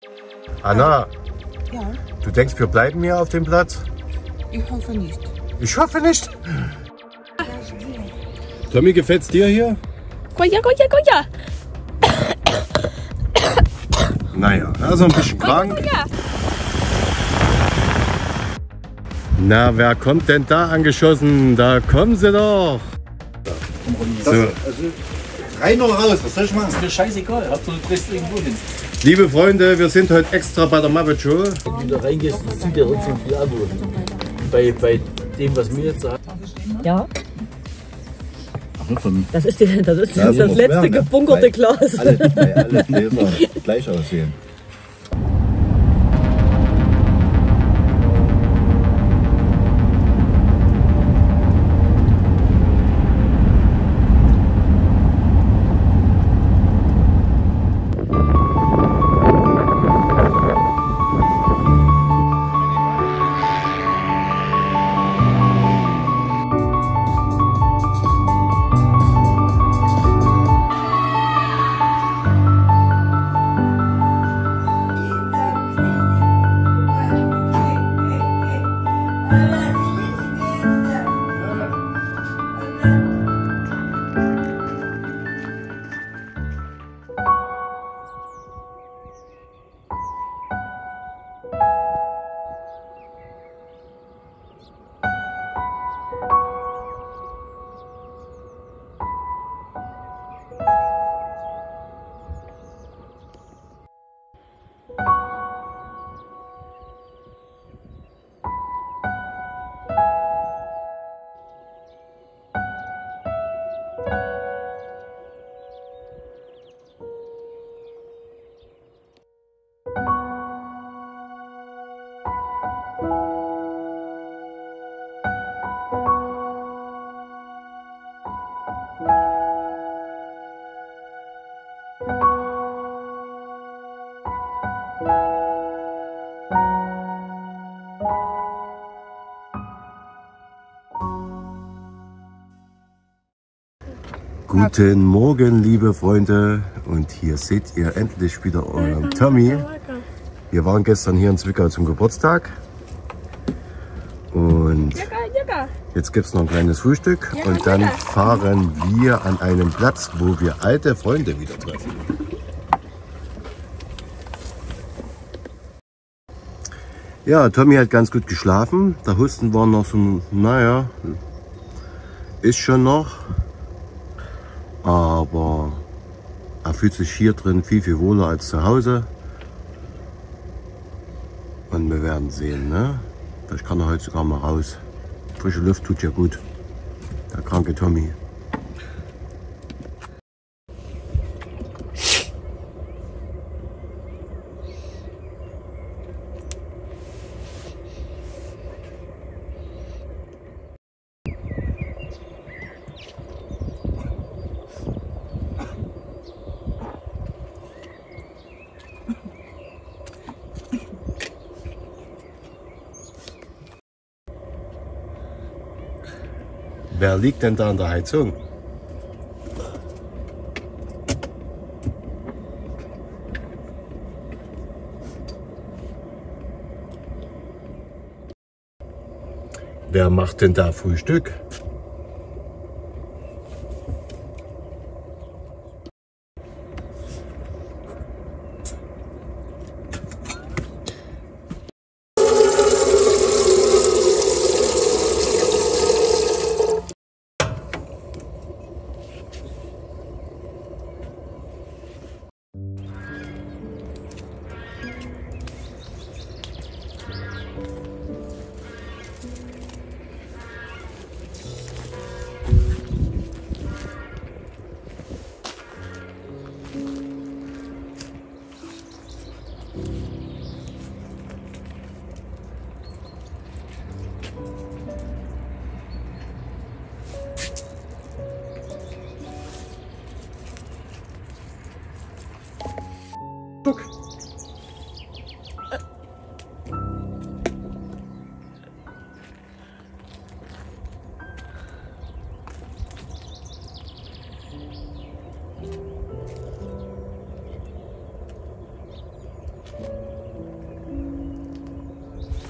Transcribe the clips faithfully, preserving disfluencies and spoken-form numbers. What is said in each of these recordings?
Anna, Ja, du denkst, wir bleiben hier auf dem Platz? ich hoffe nicht. Ich hoffe nicht. Tommy, gefällt's dir hier? Goja, goja, goja. Naja, also ein bisschen krank. Ja. Na, wer kommt denn da angeschossen? Da kommen sie doch. So. Also, rein oder raus, was soll ich machen? Ist mir scheißegal, Hauptsache du kriegst irgendwo hin. Liebe Freunde, wir sind heute extra bei der Muppet Show. Wenn du da reingehst, das zieht ja trotzdem viel ab. Bei, bei dem, was mir jetzt sagt. Ja, Ach, von das ist, die, das, ist Ja, so das muss letzte werden, ne? gebunkerte Weil Glas. alle, weil alle Gläser gleich aussehen. Guten Morgen, liebe Freunde. Und hier seht ihr endlich wieder euren Tommy. Wir waren gestern hier in Zwickau zum Geburtstag. Und jetzt gibt es noch ein kleines Frühstück. Und dann fahren wir an einen Platz, wo wir alte Freunde wieder treffen. Ja, Tommy hat ganz gut geschlafen. Der Husten war noch so, naja, ist schon noch. Aber er fühlt sich hier drin viel, viel wohler als zu Hause. Und wir werden sehen, ne? Vielleicht kann er heute sogar mal raus. Frische Luft tut ja gut. Der kranke Tommy. Wer liegt denn da an der Heizung? Wer macht denn da Frühstück? Guck. Äh.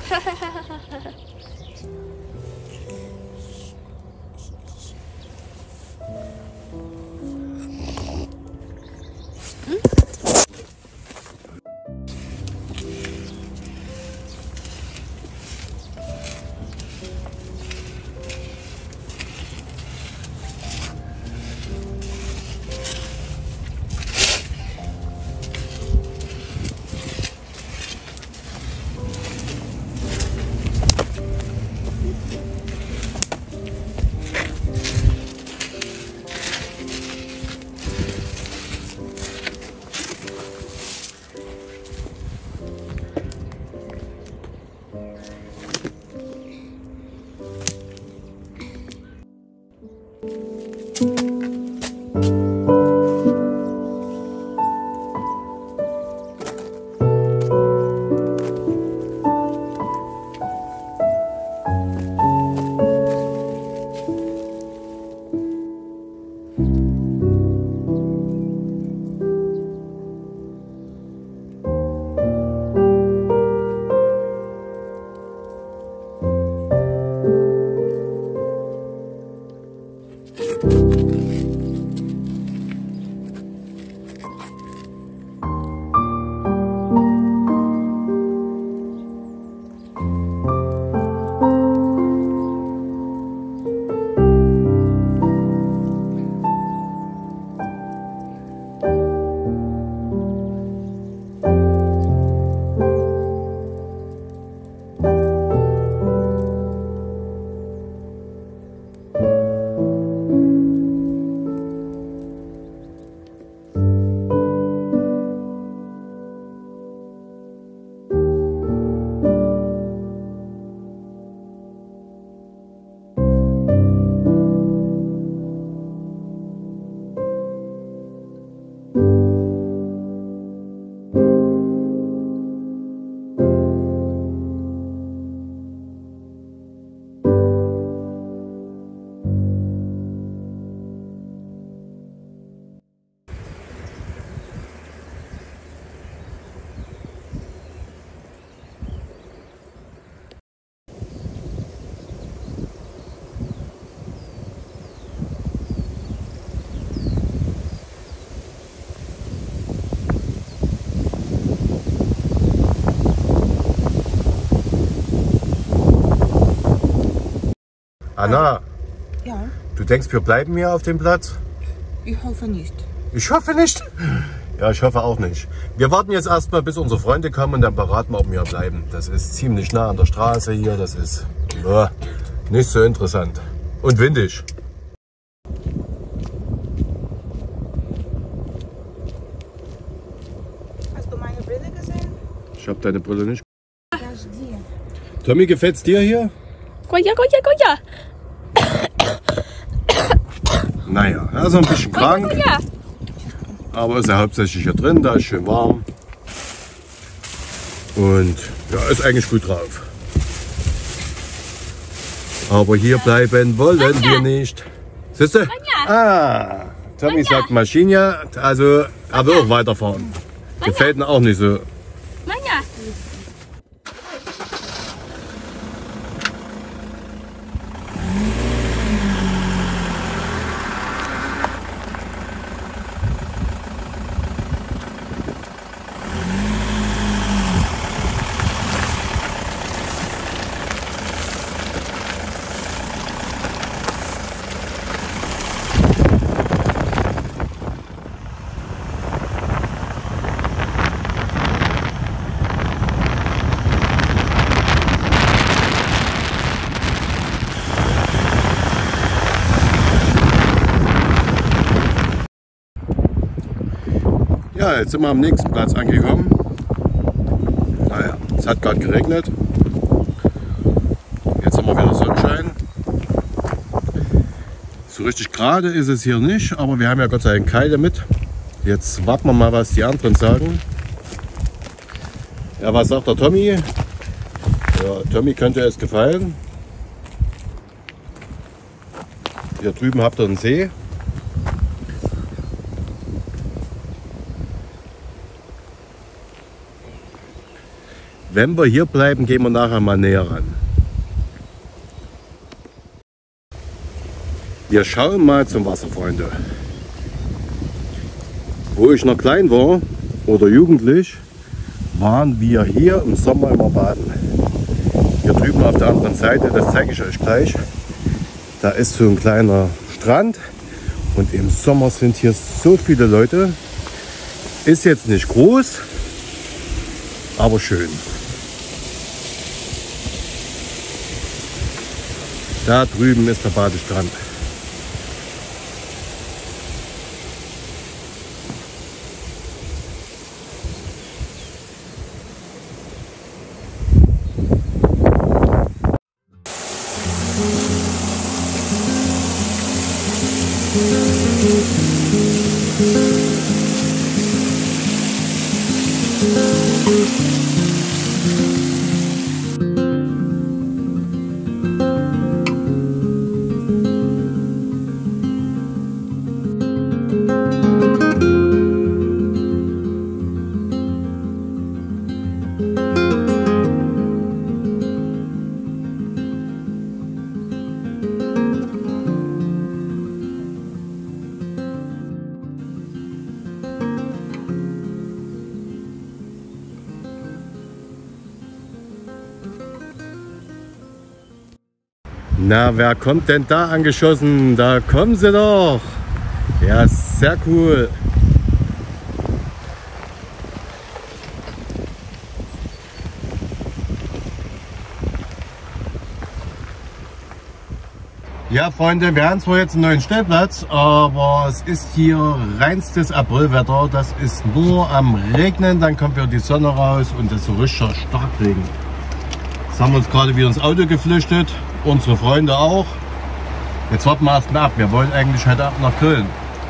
Anna, Ja, du denkst, wir bleiben hier auf dem Platz? ich hoffe nicht. Ich hoffe nicht. Ja, ich hoffe auch nicht. Wir warten jetzt erstmal, bis unsere Freunde kommen und dann beraten wir, ob wir bleiben. Das ist ziemlich nah an der Straße hier. Das ist boah, nicht so interessant. Und windig. Hast du meine Brille gesehen? Ich habe deine Brille nicht. Ja, die. Tommy, gefällt's dir hier? Goya, goya, goya. Naja, er ist ein bisschen krank. Goya. Aber ist ja hauptsächlich hier drin, da ist schön warm. Und ja, ist eigentlich gut drauf. Aber hier bleiben wollen wir nicht. Siehst du? Ah, Tommy sagt Maschine, also er will auch weiterfahren. Gefällt ihm auch nicht so. Manja. Ja, jetzt sind wir am nächsten Platz angekommen. Naja, es hat gerade geregnet. Jetzt haben wir wieder Sonnenschein. So richtig gerade ist es hier nicht, aber wir haben ja Gott sei Dank Keile mit. Jetzt warten wir mal, was die anderen sagen. Ja, was sagt der Tommy? Ja, Tommy könnte es gefallen. Hier drüben habt ihr einen See. Wenn wir hier bleiben, gehen wir nachher mal näher ran. Wir schauen mal zum Wasser, Freunde. Wo ich noch klein war oder jugendlich, waren wir hier im Sommer immer baden. Hier drüben auf der anderen Seite, das zeige ich euch gleich, da ist so ein kleiner Strand und im Sommer sind hier so viele Leute. Ist jetzt nicht groß, aber schön. Da drüben ist der Badestrand. Na, wer kommt denn da angeschossen? Da kommen sie doch. Ja, sehr cool. Ja, Freunde, wir haben zwar jetzt einen neuen Stellplatz, aber es ist hier reinstes Aprilwetter. Das ist nur am Regnen, dann kommt wieder die Sonne raus und es ist so richtiger Starkregen. Jetzt haben wir uns gerade wieder ins Auto geflüchtet, unsere Freunde auch. Jetzt warten wir erst mal ab. Wir wollen eigentlich heute Abend nach Köln.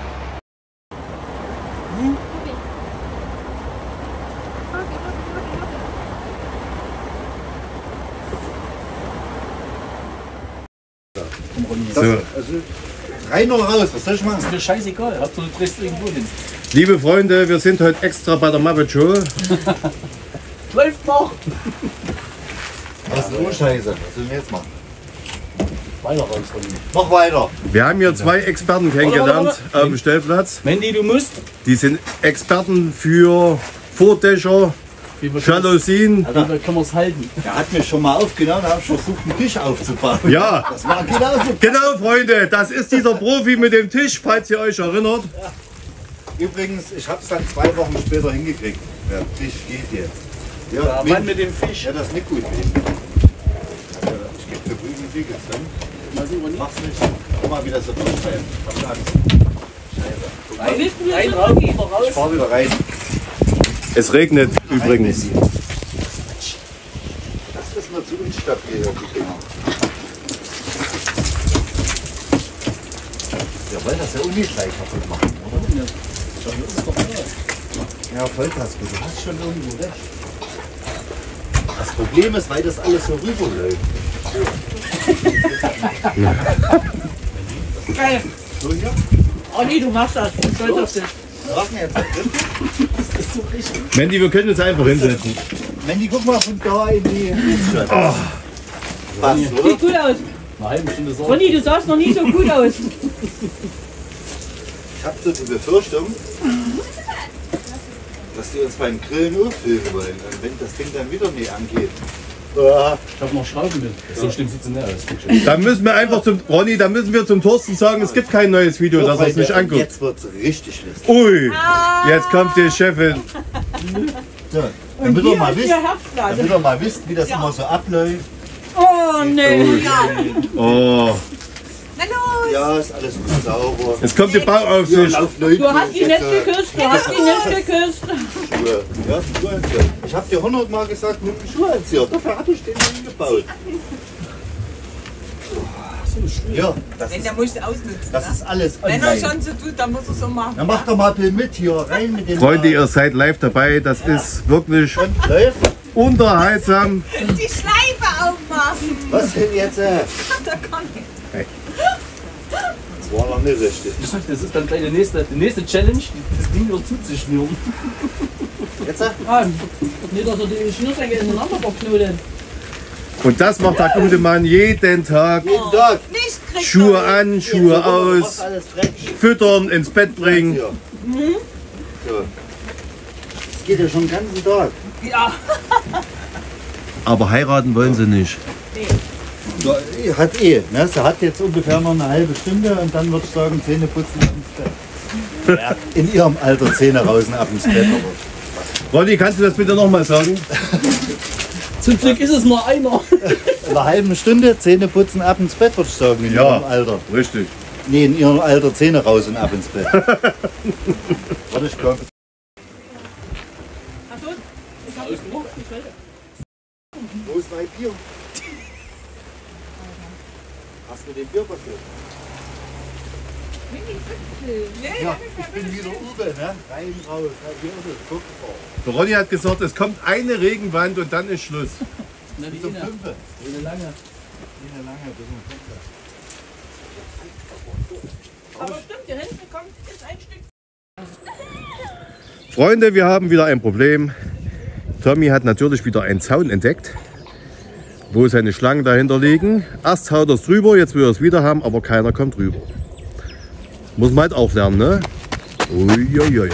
Das, So. also, rein oder raus, was soll ich machen? Ist mir scheißegal, Hauptsache du drehst irgendwo hin. Liebe Freunde, wir sind heute extra bei der Muppet Show. Läuft noch! Das ist nur Scheiße. Was sollen wir jetzt machen? Weiter raus von ihm. Noch weiter. Wir haben hier zwei Experten kennengelernt auf dem Stellplatz. Mandy, du musst. Die sind Experten für Vordächer, Wie wir können Jalousien. wir es halten. Der hat mich schon mal aufgenommen und habe versucht, einen Tisch aufzubauen. Ja, Das war genauso. genau, Freunde, das ist dieser Profi mit dem Tisch, falls ihr euch erinnert. Übrigens, ich habe es dann zwei Wochen später hingekriegt. Der Tisch geht jetzt. Ja, Der Wind- Mann mit dem Fisch. Ja, das ist nicht gut mit ihm. Also, ich gebe dir grünen Siegel. Mal sehen, wo nicht. Mach's nicht. Guck mal, wie das so durchfällt. Ich hab Angst. Scheiße. Rein, rein, raus, wieder Ich raus. fahr wieder rein. Es regnet übrigens. Das ist mir zu instabil, die Dinger. Wir wollen das ja auch nicht gleich kaputt machen, oder? Ja, Vollkasko, du hast schon irgendwo recht. Das Problem ist, weil das alles so rüberläuft. Geil. So hier? Oh nee, du machst das. Ich bin stolz auf dich. Was denn jetzt? Das ist so richtig. Mandy, wir können uns einfach hinsetzen. Mandy, guck mal von da in die Luftstadt. Oh. Passt, oder? Sieht gut aus. Eine halbe Stunde so. Ronny, du sahst noch nie so gut aus. Ich habe so die Befürchtung, dass die uns beim Grillen auffüllen wollen. Und wenn das Ding dann wieder nicht angeht. Ah. Ich habe noch Schrauben mit. So schlimm sieht es nicht aus. Dann müssen wir einfach zum Ronny, dann müssen wir zum Thorsten sagen, es gibt kein neues Video, dass er es nicht anguckt. Jetzt wird es richtig schlecht. Ui, jetzt kommt die Chefin. So, damit ihr mal ist wisst, ihr Herzblatt. damit ihr mal wisst, wie das immer so abläuft. Oh nee. Oh, Na los. Ja, ist alles gut sauber. jetzt kommt die Ja, Bauaufsicht. lauf Leute, Du hast die jetzt, nicht äh, geküsst. Du hast die nicht geküsst. Schuhe. Ja, Schuhe. Ich habe dir hundertmal gesagt, nimm einen Schuhanzieher. Dafür hatte ich den hingebaut. Ja, das Wenn ist, der muss ausnutzen. das ne? ist alles Wenn er online. schon so tut, dann muss er so machen. Dann mach doch mal Bill mit hier rein mit dem. Freunde, ihr seid live dabei, das ist wirklich Und läuft. unterhaltsam. Die Schleife aufmachen. Was denn jetzt? Äh? Da kann ich. Das war noch nicht richtig. Das ist dann gleich die nächste, die nächste Challenge, das Ding wieder zuzuschnüren. Jetzt sag. Ah, nicht, dass er die Schnürsenkel ineinander verknotet. Und das macht der gute Mann jeden Tag. Jeden Tag. Nicht kriegt Schuhe an, Schuhe Jetzt, aus, machst alles dreckig. füttern, ins Bett bringen. Hier. So. Das geht ja schon den ganzen Tag. Ja. Aber heiraten wollen sie nicht. So, hat eh. Ne? Sie hat jetzt ungefähr noch eine halbe Stunde und dann würde ich sagen, Zähne putzen ab ins Bett. Ja. In ihrem Alter Zähne raus und ab ins Bett. Aber Ronny, kannst du das bitte nochmal sagen? Zum Glück ist es nur einer. in einer halben Stunde Zähne putzen ab ins Bett, würde ich sagen, in Ja. ihrem Alter. Richtig. Nee, in ihrem Alter Zähne raus und ab ins Bett. Warte, ich glaube. Wo ist mein Bier? Hast du den Bier passiert? Ja, ich bin wieder Uwe, ne? Rein, raus, hier ist es, guck. Der Ronny hat gesagt, es kommt eine Regenwand und dann ist Schluss. Na, die Bis um eine, fünf. eine lange. Eine lange, bis um fünf. Aber stimmt, hier hinten kommt jetzt ein Stück. Freunde, wir haben wieder ein Problem. Tommy hat natürlich wieder einen Zaun entdeckt, wo seine Schlangen dahinter liegen. Erst haut er es drüber, jetzt will er es wieder haben, aber keiner kommt drüber. Muss man halt auch lernen, ne? Uiuiui.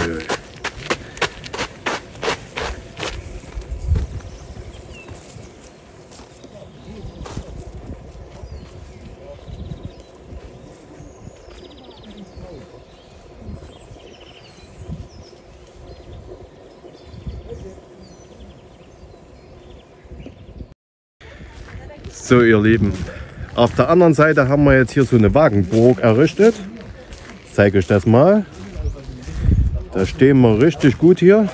So, ihr Lieben, auf der anderen Seite haben wir jetzt hier so eine Wagenburg errichtet. Ich zeige euch das mal. Da stehen wir richtig gut hier.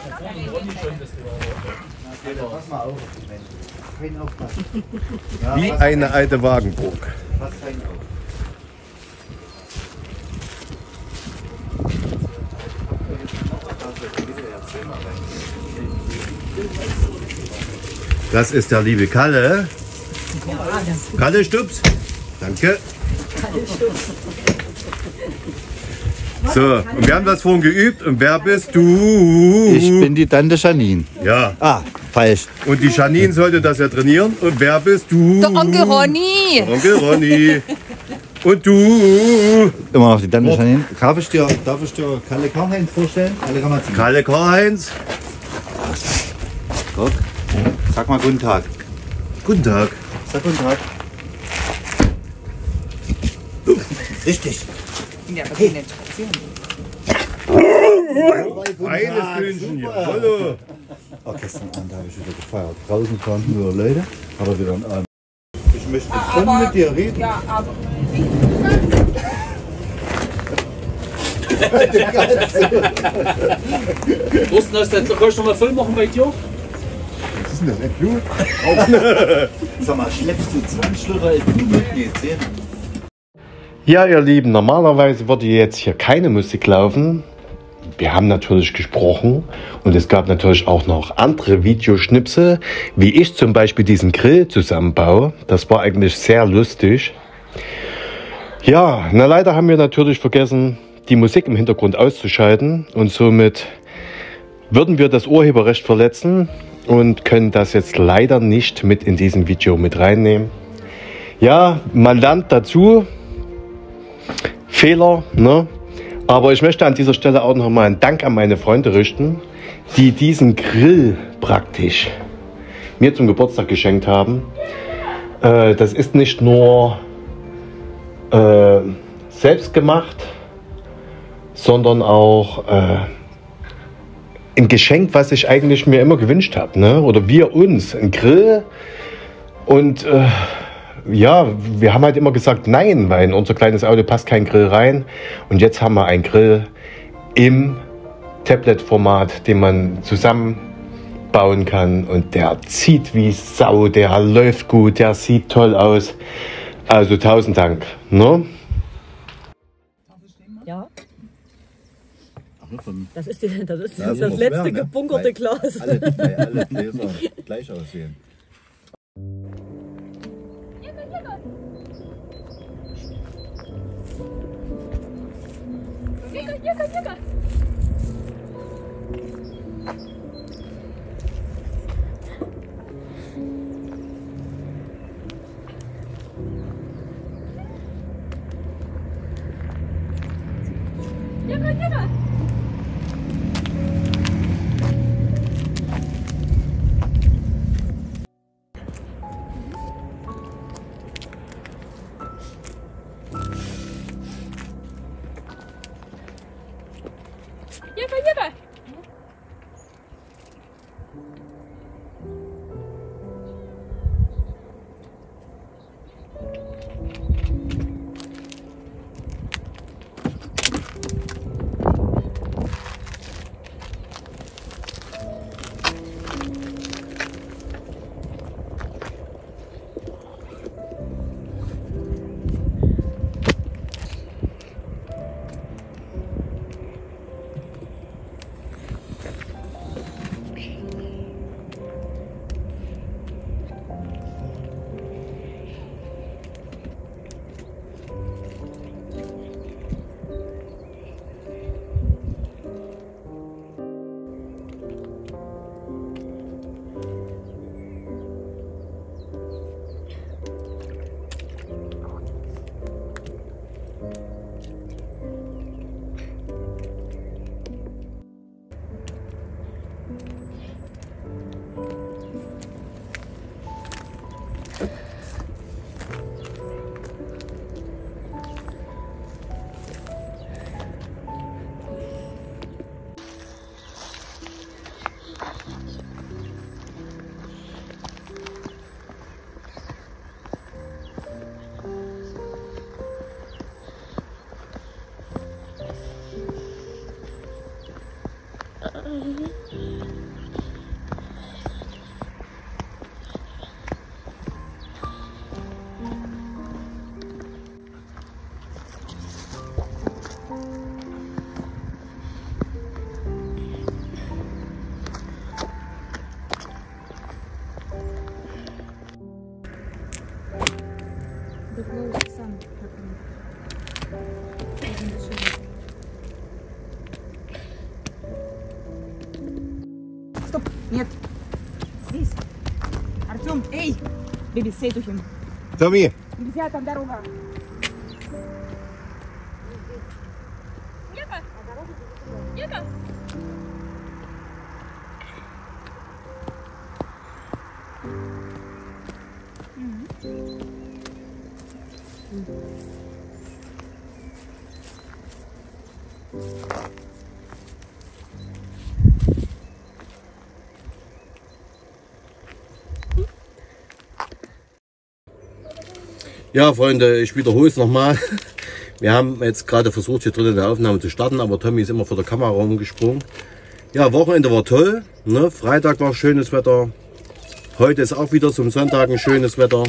Pass mal auf, Mensch. Kein Aufpassen. Wie eine alte Wagenburg. Pass kein auf. Das ist der liebe Kalle. Kalle Stups. Danke. So, und wir haben das vorhin geübt. Und wer bist du? Ich bin die Tante Janine. Ja, Ah, falsch. und die Janine sollte das ja trainieren. Und wer bist du? Der Onkel Ronny. Onkel Ronny. Und du? Immer noch die Tante Janine. Darf ich dir, darf ich dir Kalle Karl-Heinz vorstellen? Kalle Karl-Heinz. Kalle Karl-Heinz. Guck. Sag mal guten Tag. Guten Tag. Sag guten Tag. Richtig. Ja, aber geh nicht spazieren. Eines Kühnchen hier. Hallo. Oh, gestern Abend habe ich wieder gefeiert. Draußen kamen nur Leute, aber wieder ein Abend. Ich möchte schon aber- mit dir reden. Ja, aber Wussten das, dann kannst du noch mal voll machen bei dir? Was ist denn das? Ein Blut? Sag mal, schleppst du zwanzig Liter Blut mit? Nee, zehn. Ja, ihr Lieben, normalerweise würde jetzt hier keine Musik laufen. Wir haben natürlich gesprochen und es gab natürlich auch noch andere Videoschnipsel, wie ich zum Beispiel diesen Grill zusammenbaue. Das war eigentlich sehr lustig. Ja, na leider haben wir natürlich vergessen, die Musik im Hintergrund auszuschalten und somit würden wir das Urheberrecht verletzen und können das jetzt leider nicht mit in diesem Video mit reinnehmen. Ja, man lernt dazu. Fehler, ne? Aber ich möchte an dieser Stelle auch noch mal einen Dank an meine Freunde richten, die diesen Grill praktisch mir zum Geburtstag geschenkt haben. Äh, das ist nicht nur äh, selbst gemacht, sondern auch äh, ein Geschenk, was ich eigentlich mir immer gewünscht habe, ne? Oder wir uns, ein Grill. Und äh, ja, wir haben halt immer gesagt nein, weil in unser kleines Auto passt kein Grill rein. Und jetzt haben wir einen Grill im Tablet-Format, den man zusammenbauen kann. Und der zieht wie Sau, der läuft gut, der sieht toll aus. Also tausend Dank. Ne? Ja, Ach, von das ist, die, das, ist Ja, so das muss letzte werden, ne? gebunkerte Weil- Glas. alle, weil alle Gläser gleich aussehen. Jäger, Jäger. Jäger, Jäger. Стоп, нет. Здесь. Артем, эй! Беби, сей тухим. Tommy, Нельзя, там дорога. Jäger. Jäger. ja Freunde, ich wiederhole es nochmal. Wir haben jetzt gerade versucht, hier drinnen eine Aufnahme zu starten, aber Tommy ist immer vor der Kamera rumgesprungen. Ja, Wochenende war toll. Ne? Freitag war schönes Wetter. Heute ist auch wieder zum Sonntag ein schönes Wetter.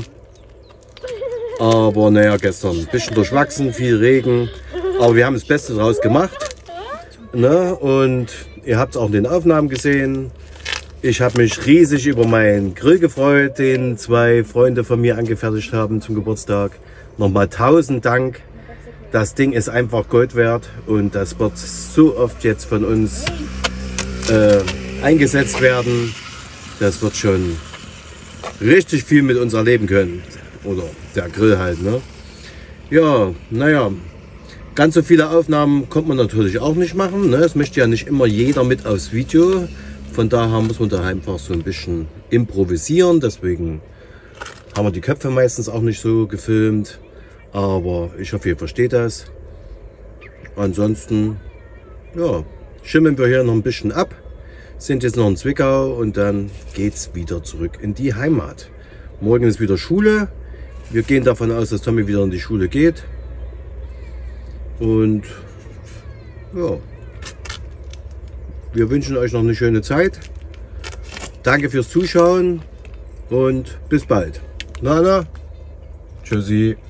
Aber naja, gestern ein bisschen durchwachsen, viel Regen. Aber wir haben das Beste daraus gemacht. Ne? Und ihr habt es auch in den Aufnahmen gesehen. Ich habe mich riesig über meinen Grill gefreut, den zwei Freunde von mir angefertigt haben zum Geburtstag. Nochmal tausend Dank. Das Ding ist einfach Gold wert und das wird so oft jetzt von uns äh, eingesetzt werden. Das wird schon richtig viel mit uns erleben können. Oder der Grill halt, ne? Ja, naja, ganz so viele Aufnahmen kommt man natürlich auch nicht machen. Ne? Es möchte ja nicht immer jeder mit aufs Video. Von daher muss man da einfach so ein bisschen improvisieren. Deswegen haben wir die Köpfe meistens auch nicht so gefilmt. Aber ich hoffe, ihr versteht das. Ansonsten, ja, schimmeln wir hier noch ein bisschen ab. Sind jetzt noch in Zwickau und dann geht es wieder zurück in die Heimat. Morgen ist wieder Schule. Wir gehen davon aus, dass Tommy wieder in die Schule geht. Und ja, wir wünschen euch noch eine schöne Zeit. Danke fürs Zuschauen und bis bald. Na, na. Tschüssi.